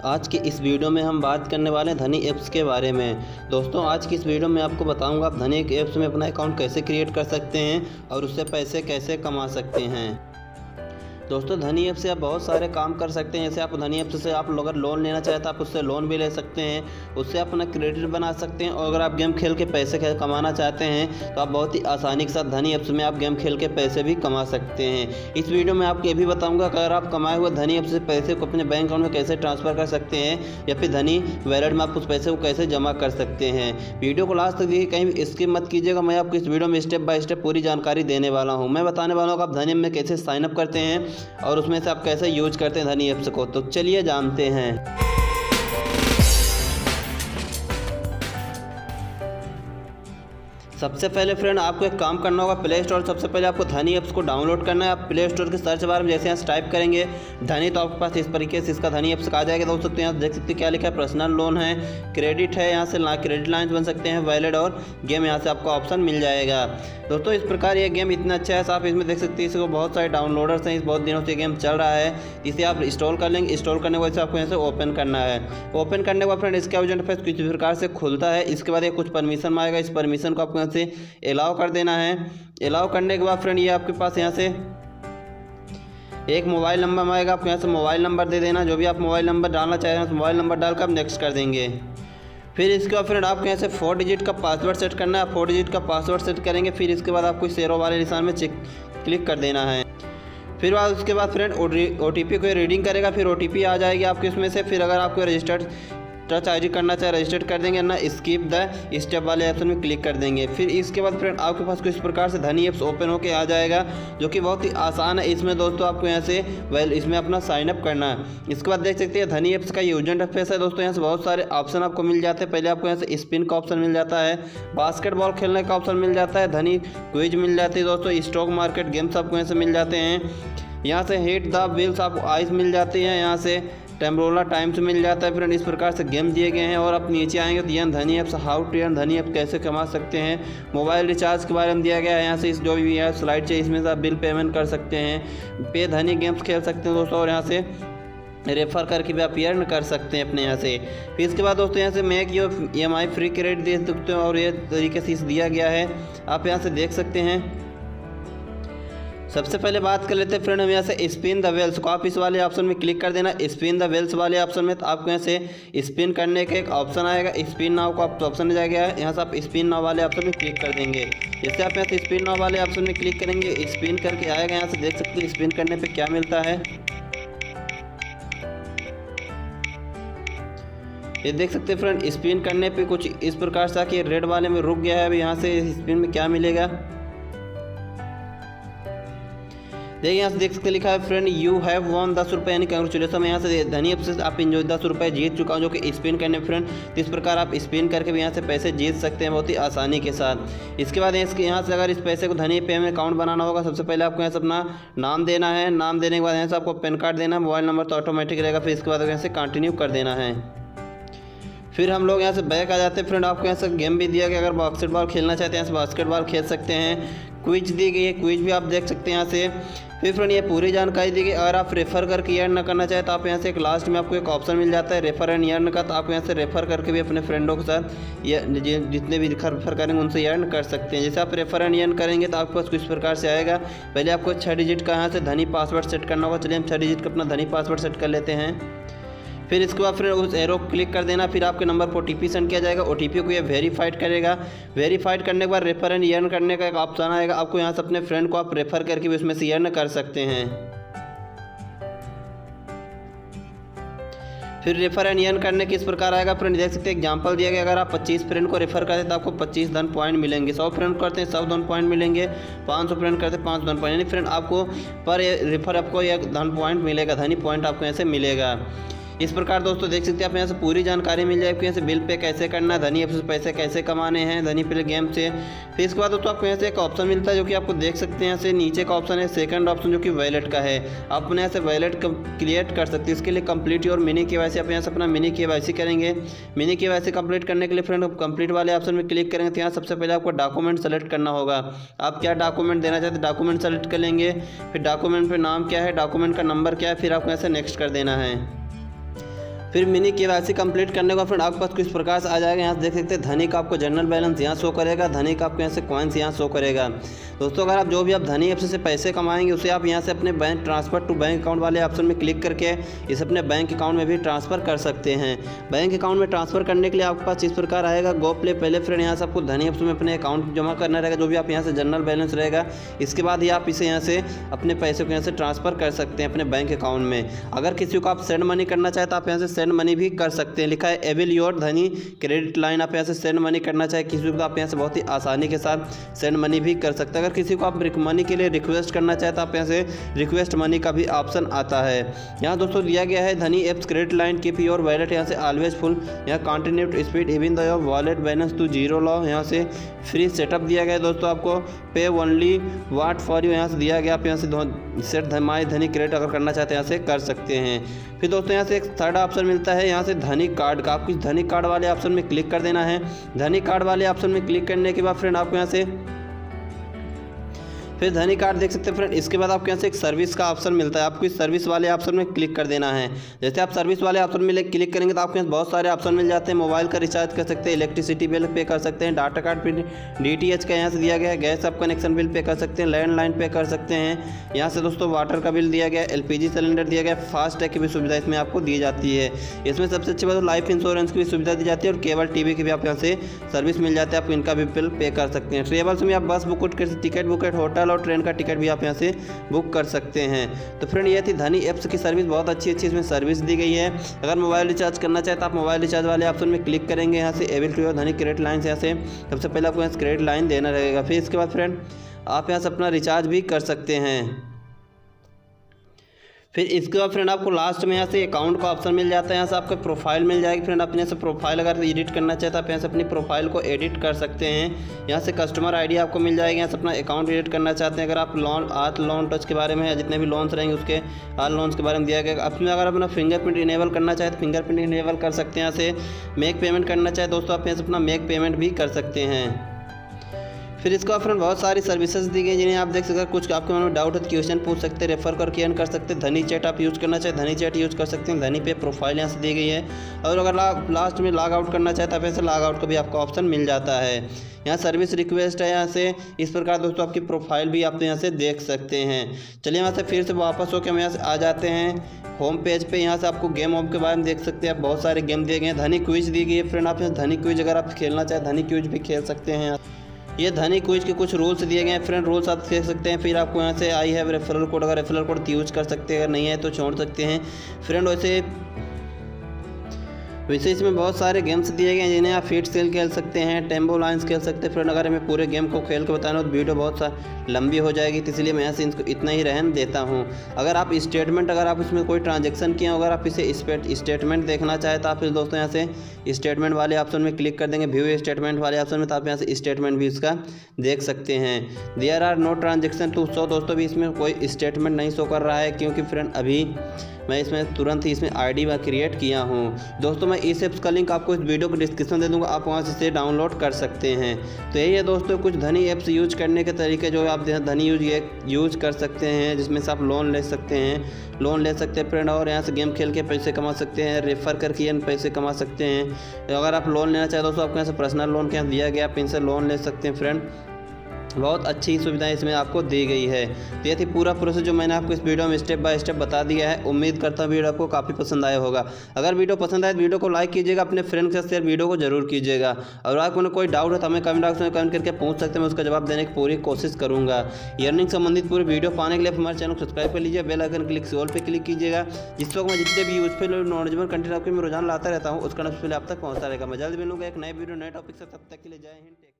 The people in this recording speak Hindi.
आज की इस वीडियो में हम बात करने वाले हैं धनी ऐप्स के बारे में। दोस्तों आज की इस वीडियो में आपको बताऊंगा आप धनी ऐप्स में अपना अकाउंट कैसे क्रिएट कर सकते हैं और उससे पैसे कैसे कमा सकते हैं। दोस्तों धनी ऐप से आप बहुत सारे काम कर सकते हैं। जैसे आप धनी ऐप से आप अगर लोन लेना चाहते हैं आप उससे लोन भी ले सकते हैं, उससे अपना क्रेडिट बना सकते हैं। और अगर आप गेम खेल के पैसे कमाना चाहते हैं तो आप बहुत ही आसानी के साथ धनी ऐप में आप गेम खेल के पैसे भी कमा सकते हैं। इस वीडियो में आपको ये भी बताऊंगा कि अगर आप कमाए हुए धनी ऐप से पैसे को अपने बैंक अकाउंट में कैसे ट्रांसफ़र कर सकते हैं या फिर धनी वैलेट में आप उस पैसे को कैसे जमा कर सकते हैं। वीडियो को लास्ट तक देखिए, कहीं भी स्किप मत कीजिएगा। मैं आपको इस वीडियो में स्टेप बाय स्टेप पूरी जानकारी देने वाला हूँ। मैं बताने वाला हूँ कि आप धनी ऐप में कैसे साइन अप करते हैं और उसमें से आप कैसे यूज करते हैं धनी ऐप्स को। तो चलिए जानते हैं। सबसे पहले फ्रेंड आपको एक काम करना होगा, प्ले स्टोर सबसे पहले आपको धनी ऐप्स को डाउनलोड करना है। आप प्ले स्टोर के सर्च बार में जैसे यहाँ टाइप करेंगे धनी तो आपके पास इस तरीके से इसका धनी ऐप्स आ जाएगा। दोस्तों यहाँ देख सकते हैं क्या लिखा है, पर्सनल लोन है, क्रेडिट है, यहाँ से क्रेडिट लाइन बन सकते हैं, वैलेट और गेम यहाँ से आपको ऑप्शन मिल जाएगा। दोस्तों इस प्रकार ये गेम इतना अच्छा है, आप इसमें देख सकते हैं इसको बहुत सारे डाउनलोडर्स हैं, इस बहुत दिनों से गेम चल रहा है। इसे आप इंस्टॉल कर लेंगे। इंस्टॉल करने के बाद आपको यहाँ से ओपन करना है। ओपन करने के बाद फ्रेंड इसका यूजर इंटरफेस किसी प्रकार से खुलता है। इसके बाद ये कुछ परमिशन आएगा, इस परमिशन को आपको यहाँ से अलाउ कर देना है। अलाउ करने के बाद फ्रेंड ये आपके पास यहाँ से एक मोबाइल नंबर आएगा, आपको यहाँ से मोबाइल नंबर दे देना। जो भी आप मोबाइल नंबर डालना चाह रहे हैं मोबाइल नंबर डालकर आप नेक्स्ट कर देंगे। फिर इसके बाद फ्रेंड आपको यहाँ से 4 डिजिट का पासवर्ड सेट करना है। 4 डिजिट का पासवर्ड सेट करेंगे। फिर इसके बाद आपको इस एरो वाले निशान में क्लिक कर देना है। फिर उसके बाद फ्रेंड OTP को रीडिंग करेगा। फिर OTP आ जाएगी आपके इसमें से। फिर अगर आपको रजिस्टर्ड टच ID करना चाहे रजिस्टर कर देंगे ना, स्किप द स्टेप वाले ऑप्शन में क्लिक कर देंगे। फिर इसके बाद फ्रेंड आपके पास कुछ प्रकार से धनी ऐप्स ओपन होके आ जाएगा, जो कि बहुत ही आसान है। इसमें दोस्तों आपको यहाँ से इसमें अपना साइन अप करना है। इसके बाद देख सकते हैं धनी ऐप्स का यूजर इंटरफेस है। दोस्तों यहाँ से बहुत सारे ऑप्शन आपको मिल जाते हैं। पहले आपको यहाँ से स्पिन का ऑप्शन मिल जाता है, बास्केटबॉल खेलने का ऑप्शन मिल जाता है, धनी क्विज मिल जाती है, दोस्तों स्टॉक मार्केट गेम्स आपको यहाँ से मिल जाते हैं। यहाँ से हिट द व्हील्स आपको आइस मिल जाती हैं, यहाँ से टेम्बरोला टाइम्स मिल जाता है। फ्रेंड इस प्रकार से गेम दिए गए हैं। और आप नीचे आएंगे तो यहाँ Dhani apps how to earn Dhani app कैसे कमा सकते हैं, मोबाइल रिचार्ज के बारे में दिया गया है। यहाँ से इस जो भी है स्लाइड चाहिए इसमें से आप बिल पेमेंट कर सकते हैं, पे धनी गेम्स खेल सकते हैं दोस्तों। और यहाँ से रेफर करके भी आप अर्न कर सकते हैं अपने यहाँ से। फिर इसके बाद दोस्तों यहाँ से make your EMI free credit दे सकते हैं और ये तरीके से दिया गया है, आप यहाँ से देख सकते हैं। सबसे पहले बात कर लेते हैं फ्रेंड हम यहाँ से स्पिन द वेल्स को, आप इस वाले ऑप्शन में क्लिक कर देना। स्पिन द वेल्स वाले ऑप्शन में तो आपको यहाँ से स्पिन करने का एक ऑप्शन आएगा, स्पिन नाउ का ऑप्शन आ जाएगा। यहाँ से आप स्पिन नाउ वाले ऑप्शन में क्लिक कर देंगे। जैसे आप यहाँ से स्पिन नाउ वाले ऑप्शन में क्लिक करेंगे स्पिन करके आएगा। यहाँ से देख सकते हैं स्पिन करने पर क्या मिलता है, ये देख सकते हैं फ्रेंड। स्पिन करने पे कुछ इस प्रकार से आके रेड वाले में रुक गया है। अभी यहाँ से स्पिन में क्या मिलेगा देखिए, यहाँ से देख सकते लिखा है फ्रेंड यू हैव वन 10 रुपये, यानी कंग्रेचुलेसन। यहाँ से धनी ऐप से आप जो 10 रुपये जीत चुका हूँ, जो कि स्पिन करने फ्रेंड। तो इस प्रकार आप स्पिन करके भी यहाँ से पैसे जीत सकते हैं बहुत ही आसानी के साथ। इसके बाद यहाँ से अगर इस पैसे को धनी पे में अकाउंट बनाना होगा, सबसे पहले आपको यहाँ से अपना नाम देना है। नाम देने के बाद यहाँ से आपको पैन कार्ड देना है, मोबाइल नंबर तो ऑटोमेटिक रहेगा। फिर इसके बाद यहाँ से कंटिन्यू कर देना है। फिर हम लोग यहाँ से बैक आ जाते हैं फ्रेंड। आपको यहाँ से गेम भी दिया गया, अगर बास्केटबॉल खेलना चाहते हैं यहाँ से बास्केटबॉल खेल सकते हैं। क्विज दी गई है, क्विज भी आप देख सकते हैं यहाँ से। फिर फ्रेंड ये पूरी जानकारी दी गई। अगर आप रेफ़र करके अर्न करना चाहें तो आप यहाँ से एक लास्ट में आपको एक ऑप्शन मिल जाता है रेफ़र एंड अर्न का, तो आप यहाँ से रेफ़र करके भी अपने फ्रेंडों के साथ या जितने भी रेफ़र करेंगे उनसे अर्न कर सकते हैं। जैसे आप रेफ़र एंड अर्न करेंगे तो आपके पास कुछ प्रकार से आएगा। पहले आपको 6 डिजिट का यहाँ से धनी पासवर्ड सेट करना होगा। चलिए हम 6 डिजिट का अपना धनी पासवर्ड सेट कर लेते हैं। फिर इसके बाद फिर उस एरो को क्लिक कर देना। फिर आपके नंबर पर OTP सेंड किया जाएगा। OTP को ये वेरीफाइड करेगा। वेरीफाइड करने के बाद रेफर एंड अर्न करने का एक ऑप्शन आएगा। आपको यहाँ से अपने फ्रेंड को आप रेफर करके भी उसमें से अर्न कर सकते हैं। फिर रेफर एंड अर्न करने के इस प्रकार आएगा फ्रेंड, देख सकते हैं एग्जांपल दिया गया। अगर आप 25 फ्रेंड को रेफर करते हैं तो आपको 25 धन पॉइंट मिलेंगे। 100 फ्रेंड करते हैं 100 धन पॉइंट मिलेंगे। 500 फ्रेंड करते हैं 5 धन पॉइंट, यानी फ्रेंड आपको पर रेफर आपको एक धन पॉइंट मिलेगा, धनी पॉइंट आपको यहाँ से मिलेगा। इस प्रकार दोस्तों देख सकते हैं आप यहाँ से पूरी जानकारी मिल जाएगी। यहाँ से बिल पे कैसे करना है, धनी ऐप से पैसे कैसे कमाने हैं धनी पे गेम से। फिर इसके बाद दोस्तों आपको यहाँ से एक ऑप्शन मिलता है जो कि आपको देख सकते हैं यहाँ से नीचे का ऑप्शन है सेकंड ऑप्शन, जो कि वैलेट का है। आप अपने यहाँ से वैलेट क्रिएट कर सकते हैं। इसके लिए कंप्लीट और मिनी KYC आप यहाँ से अपना मिनी KYC करेंगे। मिनी KYC कंप्लीट करने के लिए फ्रेंड कंप्लीट वाले ऑप्शन में क्लिक करेंगे तो यहाँ सबसे पहले आपको डॉक्यूमेंट सेलेक्ट करना होगा। आप क्या डॉक्यूमेंट देना चाहते हैं डॉक्यूमेंट सेलेक्ट कर लेंगे। फिर डॉक्यूमेंट पे नाम क्या है, डॉक्यूमेंट का नंबर क्या है, फिर आपको यहाँ से नेक्स्ट कर देना है। फिर मिनी KYC कंप्लीट करने का फ्रेंड आपके पास किस प्रकार से आ जाएगा। यहाँ से देख सकते हैं धनी का आपको जनरल बैलेंस यहाँ शो करेगा, धनी का आपको यहाँ से कॉइन्स यहाँ शो करेगा। दोस्तों अगर आप जो भी आप धनी ऐप से पैसे कमाएंगे उसे आप यहाँ से अपने bank transfer to bank account वाले ऑप्शन में क्लिक करके इसे अपने बैंक अकाउंट में भी ट्रांसफ़र कर सकते हैं। बैंक अकाउंट में ट्रांसफ़र करने के लिए आपके पास इस प्रकार आएगा गो प्ले। पहले फ्रेंड यहाँ से आपको धनी ऐप में अपने अकाउंट जमा करना रहेगा, जो भी आप यहाँ से जनरल बैलेंस रहेगा। इसके बाद ही आप इसे यहाँ से अपने पैसे को यहाँ से ट्रांसफ़र कर सकते हैं अपने बैंक अकाउंट में। अगर किसी को आप सेंड मनी करना चाहे तो आप यहाँ से सेंड मनी भी कर सकते हैं। लिखा है avail your Dhani credit line. आप यहाँ से सेंड मनी करना चाहे किसी को, आप यहाँ से बहुत ही आसानी के साथ सेंड मनी भी कर सकते हैं। अगर किसी को आप मनी के लिए रिक्वेस्ट करना चाहे तो आप यहाँ से रिक्वेस्ट मनी का भी ऑप्शन आता है। यहाँ दोस्तों दिया गया है Dhani apps credit line keep your wallet यहाँ से ऑलवेज फुल। यहाँ continue to speed even the your wallet balance to zero low. यहाँ से फ्री सेटअप दिया गया है दोस्तों, आपको पे ओनली वाट फॉर यू यहाँ से दिया गया। आप यहाँ से सेट माई धनी क्रेडिट अगर करना चाहते हैं यहाँ से कर सकते हैं। फिर दोस्तों यहाँ से एक थर्ड ऑप्शन मिलता है यहाँ से धनी कार्ड का। आपको धनी कार्ड वाले ऑप्शन में क्लिक कर देना है। धनी कार्ड वाले ऑप्शन में क्लिक करने के बाद फ्रेंड आपको यहाँ से फिर धनी कार्ड देख सकते हैं फ्रेंड। इसके बाद आपको यहाँ से एक सर्विस का ऑप्शन मिलता है, आपको इस सर्विस वाले ऑप्शन में क्लिक कर देना है। जैसे आप सर्विस वाले ऑप्शन में क्लिक करेंगे तो आपके यहाँ बहुत सारे ऑप्शन मिल जाते हैं। मोबाइल का रिचार्ज कर सकते हैं, इलेक्ट्रिसिटी बिल पे कर सकते हैं, डाटा कार्ड पे DTH का यहाँ से दिया गया है, गैस आप कनेक्शन बिल पे कर सकते हैं, लैंडलाइन पे कर सकते हैं। यहाँ से दोस्तों वाटर का बिल दिया गया, LPG सिलेंडर दिया गया, फास्ट टैग की भी सुविधा इसमें आपको दी जाती है। इसमें सबसे अच्छी बात लाइफ इंश्योरेंस की भी सुविधा दी जाती है और केबल TV की भी आप यहाँ से सर्विस मिल जाती है, आप इनका भी बिल पे कर सकते हैं। ट्रेवल्स में आप बस बुक टिकट बुकेट होटल और ट्रेन का टिकट भी आप यहाँ से बुक कर सकते हैं। तो फ्रेंड ये थी धनी एप्स की सर्विस, बहुत अच्छी इसमें सर्विस दी गई है। अगर मोबाइल रिचार्ज करना चाहे तो आप मोबाइल रिचार्ज वाले ऑप्शन में क्लिक करेंगे। यहाँ से avail to Dhani credit line से यहाँ से सबसे पहले आपको यहाँ क्रेडिट लाइन देना रहेगा। फिर इसके बाद फ्रेंड आप यहाँ से अपना रिचार्ज भी कर सकते हैं। फिर इसके बाद फ्रेंड आपको लास्ट में यहाँ से अकाउंट का ऑप्शन मिल जाता है। यहाँ से आपको प्रोफाइल मिल जाएगी फ्रेंड। अपने से प्रोफाइल अगर एडिट करना चाहते हैं आप यहाँ से अपनी प्रोफाइल को एडिट कर सकते हैं। यहाँ से कस्टमर ID आपको मिल जाएगी। यहाँ से अपना अकाउंट एडिट करना चाहते हैं, अगर आप लोन टच के बारे में या जितने भी लोन्स रहेंगे उसके ऑल लोन्स के बारे में दिया गया। अपने अगर अपना फिंगरप्रिंट इनेबल करना चाहे तो फिंगरप्रिंट इनेबल कर सकते हैं। यहाँ से मेक पेमेंट करना चाहे दोस्तों आप यहाँ से अपना मेक पेमेंट भी कर सकते हैं। फिर इसका फ्रेंड बहुत सारी सर्विसेज दी गई जिन्हें आप देख सकते हैं। कुछ आपके मन में डाउट है तो क्वेश्चन पूछ सकते हैं, रेफर करके अर्न कर सकते हैं। धनी चैट आप यूज़ करना चाहे धनी चैट यूज़ कर सकते हैं। धनी पे प्रोफाइल यहाँ से दी गई है। और अगर लास्ट में लॉग आउट करना चाहे तो ऐसे लॉग आउट का भी आपको ऑप्शन मिल जाता है। यहाँ सर्विस रिक्वेस्ट है, यहाँ से इस प्रकार दोस्तों आपकी प्रोफाइल भी आप यहाँ से देख सकते हैं। चलिए यहाँ से फिर से वापस होकर हम यहाँ से आ जाते हैं होम पेज पे। यहाँ से आपको गेम के बारे में देख सकते हैं। बहुत सारे गेम दिए गए हैं। धनी क्विज दी गई है फ्रेंड, आप यहाँ धनी क्विज अगर आप खेलना चाहें धनी क्विज भी खेल सकते हैं। ये धनी क्विज के कुछ रूल्स दिए गए हैं फ्रेंड, रूल्स आप देख सकते हैं। फिर आपको यहाँ से आई हैव रेफरल कोड, अगर रेफरल कोड यूज कर सकते हैं, अगर नहीं है तो छोड़ सकते हैं फ्रेंड। वैसे इसमें बहुत सारे गेम्स दिए गए हैं जिन्हें आप फीट सेल खेल सकते हैं, टेम्बो लाइन्स खेल सकते हैं फ्रेंड। अगर मैं पूरे गेम को खेल के बताना तो वीडियो बहुत लंबी हो जाएगी, तो इसलिए मैं यहाँ से इसको इतना ही रहन देता हूँ। अगर आप स्टेटमेंट अगर आप इसमें कोई ट्रांजेक्शन किए अगर आप इसे स्टेटमेंट देखना चाहे तो आप फिर दोस्तों यहाँ से स्टेटमेंट वाले ऑप्शन में क्लिक कर देंगे, व्यू स्टेटमेंट वाले ऑप्शन में, तो आप यहाँ से स्टेटमेंट भी इसका देख सकते हैं। There are no transaction to show, दोस्तों भी इसमें कोई स्टेटमेंट नहीं शो कर रहा है क्योंकि फ्रेंड अभी मैं इसमें तुरंत ही इसमें ID क्रिएट किया हूँ। दोस्तों मैं इस ऐप्स का लिंक आपको इस वीडियो को डिस्क्रिप्शन दे दूँगा, आप वहाँ से इसे डाउनलोड कर सकते हैं। तो यही है दोस्तों कुछ धनी ऐप्स यूज करने के तरीके जो आप धनी यूज कर सकते हैं, जिसमें से आप लोन ले सकते हैं फ्रेंड। और यहाँ से गेम खेल के पैसे कमा सकते हैं, रेफर करके पैसे कमा सकते हैं। अगर आप लोन लेना चाहें दोस्तों आपको यहाँ से पर्सनल लोन के यहाँ दिया गया, आप इनसे लोन ले सकते हैं फ्रेंड। बहुत अच्छी सुविधाएं इसमें आपको दी गई है। तो ये थी पूरा प्रोसेस जो मैंने आपको इस वीडियो में स्टेप बाय स्टेप बता दिया है। उम्मीद करता हूँ वीडियो आपको काफ़ी पसंद आया होगा। अगर वीडियो पसंद आए तो वीडियो को लाइक कीजिएगा, अपने फ्रेंड के साथ शेयर वीडियो को जरूर कीजिएगा। और अगर उन्हें कोई डाउट है तो हमें कमेंट बॉक्स में कमेंट करके पूछ सकते हैं, मैं उसका जवाब देने की पूरी कोशिश करूँगा। अर्निंग संबंधित पूरी वीडियो पाने के लिए हमारे चैनल को सब्सक्राइब कर लीजिए, बेल आइकन क्लिक से ऑल पे क्लिक कीजिएगा, जिससे मैं जितने भी यूजफुल और नॉलेजेबल कंटेंट आपके मैं रोजाना लाता रहता हूँ उसका नोटिफिकेशन आप तक पहुँचता रहेगा। मैं जल्द मिलूंगा एक नए वीडियो नए टॉपिक से, तब तक के लिए जय हिंद।